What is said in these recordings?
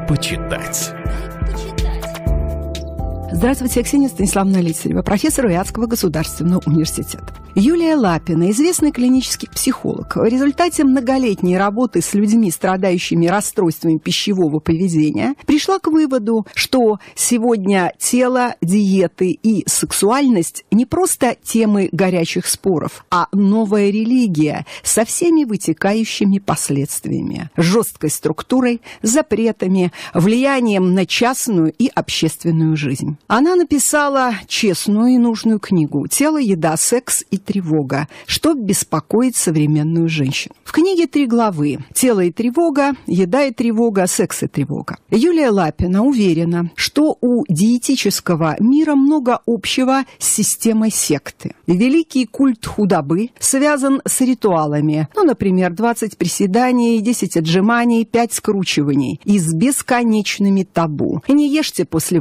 почитать. Здравствуйте, я Ксения Станиславовна Лицарева, профессор Вятского государственного университета. Юлия Лапина, известный клинический психолог, в результате многолетней работы с людьми, страдающими расстройствами пищевого поведения, пришла к выводу, что сегодня тело, диеты и сексуальность не просто темы горячих споров, а новая религия со всеми вытекающими последствиями, жесткой структурой, запретами, влиянием на частную и общественную жизнь. Она написала честную и нужную книгу «Тело, еда, секс и тревога. Что беспокоит современную женщину». В книге 3 главы: «Тело и тревога», «Еда и тревога», «Секс и тревога». Юлия Лапина уверена, что у диетического мира много общего с системой секты. Великий культ худобы связан с ритуалами, например, 20 приседаний, 10 отжиманий, 5 скручиваний, и с бесконечными табу. Не ешьте после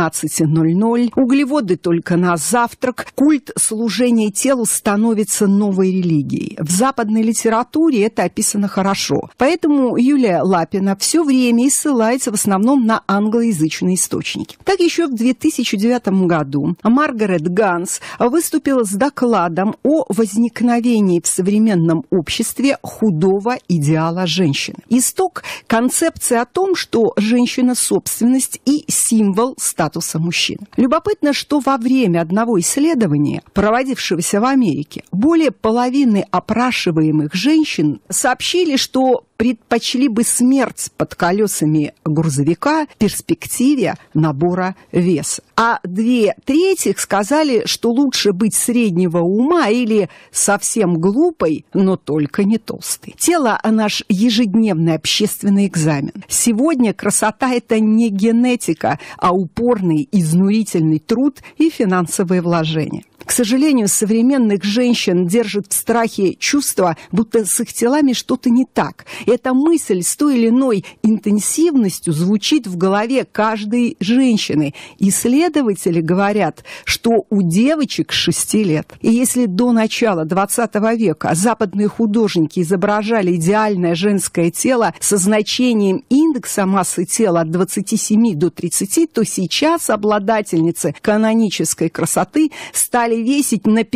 18:00, углеводы только на завтрак. Культ служения телу становится новой религией. В западной литературе это описано хорошо. Поэтому Юлия Лапина все время и ссылается в основном на англоязычные источники. Так еще в 2009 году Маргарет Ганс выступила с докладом о возникновении в современном обществе худого идеала женщины. Исток – концепция о том, что женщина – собственность и символ статуса мужчины. Любопытно, что во время одного исследования, проводившегося в Америке, более половины опрашиваемых женщин сообщили, что предпочли бы смерть под колесами грузовика перспективе набора веса. А 2/3 сказали, что лучше быть среднего ума или совсем глупой, но только не толстой. Тело – наш ежедневный общественный экзамен. Сегодня красота – это не генетика, а упорный, изнурительный труд и финансовые вложения. К сожалению, современных женщин держит в страхе чувство, будто с их телами что-то не так. Эта мысль с той или иной интенсивностью звучит в голове каждой женщины. Исследователи говорят, что у девочек с 6 лет. И если до начала 20 века западные художники изображали идеальное женское тело со значением индекса массы тела от 27 до 30, то сейчас обладательницы канонической красоты стали весить на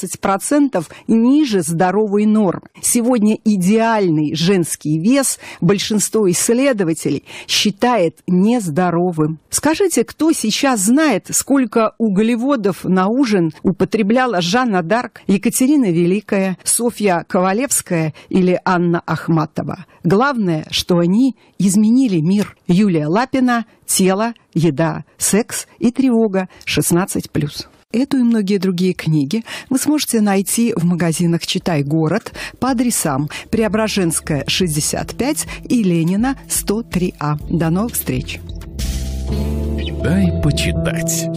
15% ниже здоровой нормы. Сегодня идеальный женский вес большинство исследователей считает нездоровым. Скажите, кто сейчас знает, сколько углеводов на ужин употребляла Жанна д'Арк, Екатерина Великая, Софья Ковалевская или Анна Ахматова? Главное, что они изменили мир. Юлия Лапина, «Тело, еда, секс и тревога», 16+. Эту и многие другие книги вы сможете найти в магазинах «Читай город» по адресам Преображенская, 65 и Ленина, 103А. До новых встреч! Дай почитать.